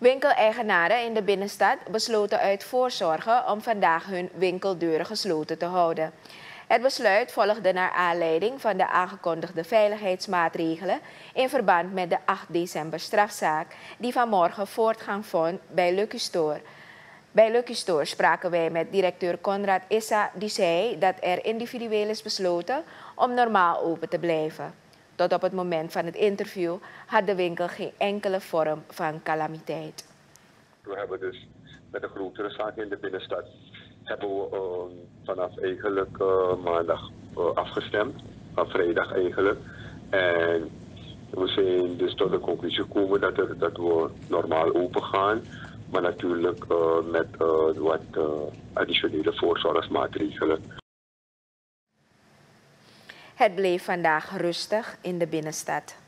Winkeleigenaren in de binnenstad besloten uit voorzorge om vandaag hun winkeldeuren gesloten te houden. Het besluit volgde naar aanleiding van de aangekondigde veiligheidsmaatregelen in verband met de 8 december strafzaak die vanmorgen voortgang vond bij Lucky Store. Bij Lucky Store spraken wij met directeur Conrad Issa, die zei dat er individueel is besloten om normaal open te blijven. Tot op het moment van het interview had de winkel geen enkele vorm van calamiteit. We hebben dus met een grotere zaak in de binnenstad hebben we vanaf eigenlijk maandag afgestemd, vrijdag eigenlijk. En we zijn dus tot de conclusie gekomen dat we normaal open gaan, maar natuurlijk met wat additionele voorzorgsmaatregelen. Het bleef vandaag rustig in de binnenstad.